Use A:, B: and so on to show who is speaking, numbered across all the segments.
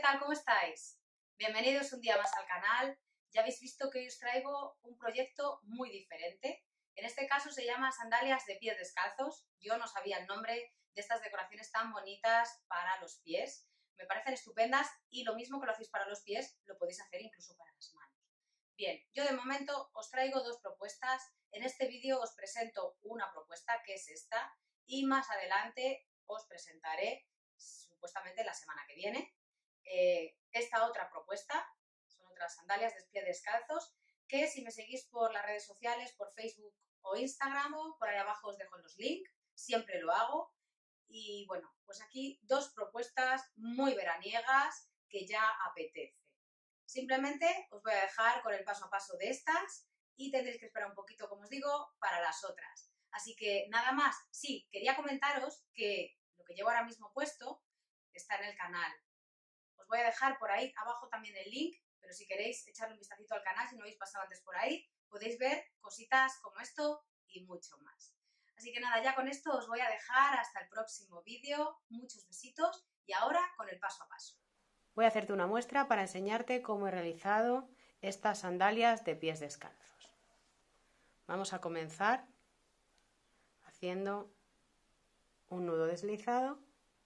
A: tal? ¿Cómo estáis? Bienvenidos un día más al canal. Ya habéis visto que hoy os traigo un proyecto muy diferente. En este caso se llama Sandalias de pies descalzos. Yo no sabía el nombre de estas decoraciones tan bonitas para los pies. Me parecen estupendas y lo mismo que lo hacéis para los pies, lo podéis hacer incluso para las manos. Bien, yo de momento os traigo dos propuestas. En este vídeo os presento una propuesta, que es esta, y más adelante os presentaré, supuestamente la semana que viene, esta otra propuesta. Son otras sandalias de pies descalzos, que si me seguís por las redes sociales, por Facebook o Instagram, por ahí abajo os dejo los links, siempre lo hago. Y bueno, pues aquí dos propuestas muy veraniegas que ya apetece. Simplemente os voy a dejar con el paso a paso de estas y tendréis que esperar un poquito, como os digo, para las otras. Así que nada más. Sí, quería comentaros que lo que llevo ahora mismo puesto está en el canal. Os voy a dejar por ahí abajo también el link, pero si queréis echarle un vistacito al canal, si no habéis pasado antes por ahí, podéis ver cositas como esto y mucho más. Así que nada, ya con esto os voy a dejar hasta el próximo vídeo. Muchos besitos y ahora con el paso a paso.
B: Voy a hacerte una muestra para enseñarte cómo he realizado estas sandalias de pies descalzos. Vamos a comenzar haciendo un nudo deslizado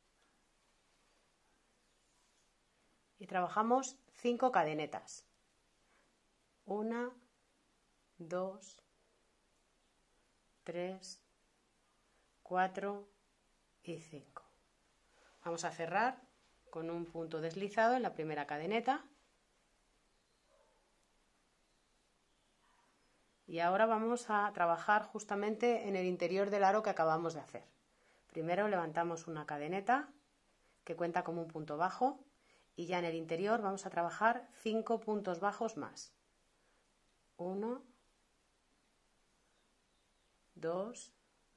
B: y trabajamos 5 cadenetas. 1, 2, 3, 4 y 5. Vamos a cerrar con un punto deslizado en la primera cadeneta. Y ahora vamos a trabajar justamente en el interior del aro que acabamos de hacer. Primero levantamos una cadeneta que cuenta como un punto bajo y ya en el interior vamos a trabajar 5 puntos bajos más. 1, 2,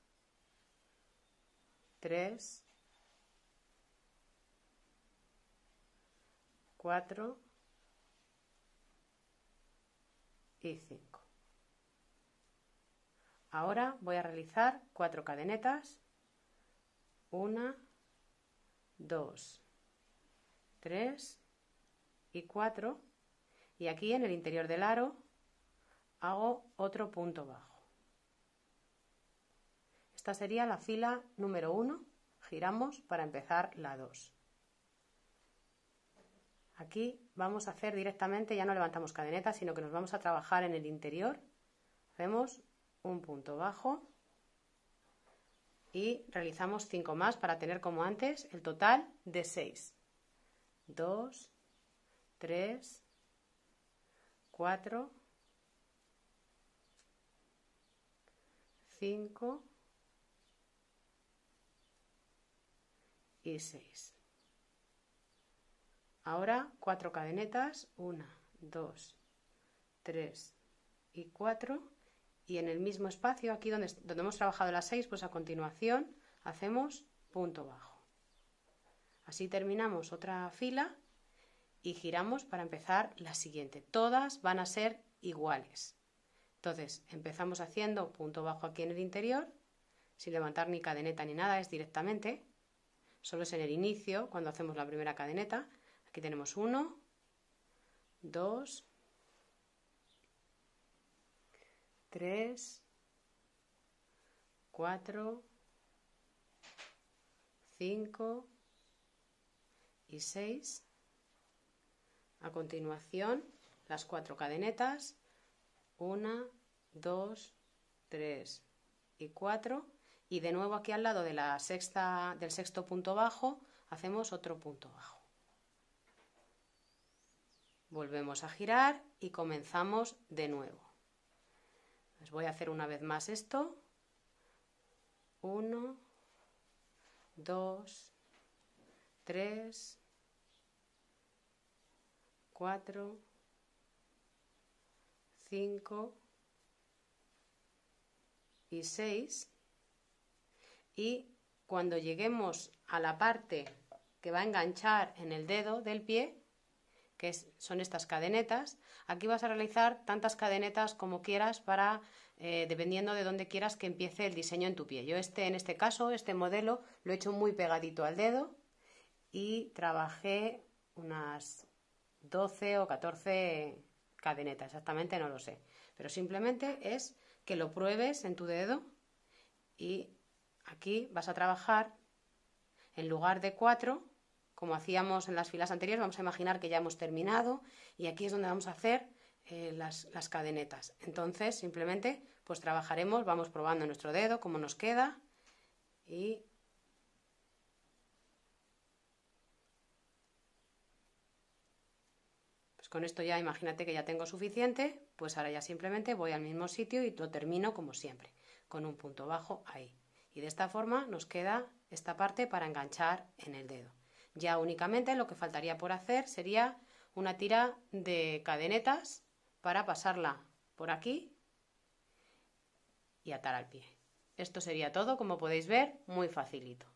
B: 3, 4 y 5. Ahora voy a realizar 4 cadenetas. 1, 2, 3 y 4. Y aquí en el interior del aro hago otro punto bajo. Esta sería la fila número 1. Giramos para empezar la 2. Aquí vamos a hacer directamente, ya no levantamos cadenetas, sino que nos vamos a trabajar en el interior. Hacemos un punto bajo y realizamos 5 más para tener como antes el total de 6. 2, 3, 4, 5 y 6. Ahora 4 cadenetas, 1, 2, 3 y 4, y en el mismo espacio, aquí donde hemos trabajado las 6, pues a continuación hacemos punto bajo. Así terminamos otra fila y giramos para empezar la siguiente. Todas van a ser iguales. Entonces empezamos haciendo punto bajo aquí en el interior, sin levantar ni cadeneta ni nada, es directamente, solo es en el inicio cuando hacemos la primera cadeneta. Aquí tenemos 1, 2, 3, 4, 5 y 6. A continuación, las 4 cadenetas, 1, 2, 3 y 4. Y de nuevo aquí al lado de la del sexto punto bajo, hacemos otro punto bajo. Volvemos a girar y comenzamos de nuevo. Les voy a hacer una vez más esto. 1, 2, 3, 4, 5 y 6. Y cuando lleguemos a la parte que va a enganchar en el dedo del pie, que son estas cadenetas, aquí vas a realizar tantas cadenetas como quieras para, dependiendo de dónde quieras que empiece el diseño en tu pie. Yo en este caso, este modelo, lo he hecho muy pegadito al dedo y trabajé unas 12 o 14 cadenetas, exactamente no lo sé, pero simplemente es que lo pruebes en tu dedo y aquí vas a trabajar en lugar de 4, como hacíamos en las filas anteriores. Vamos a imaginar que ya hemos terminado y aquí es donde vamos a hacer las cadenetas. Entonces simplemente pues trabajaremos, vamos probando en nuestro dedo cómo nos queda y pues con esto ya imagínate que ya tengo suficiente, pues ahora ya simplemente voy al mismo sitio y lo termino como siempre, con un punto bajo ahí. Y de esta forma nos queda esta parte para enganchar en el dedo. Ya únicamente lo que faltaría por hacer sería una tira de cadenetas para pasarla por aquí y atar al pie. Esto sería todo, como podéis ver, muy facilito.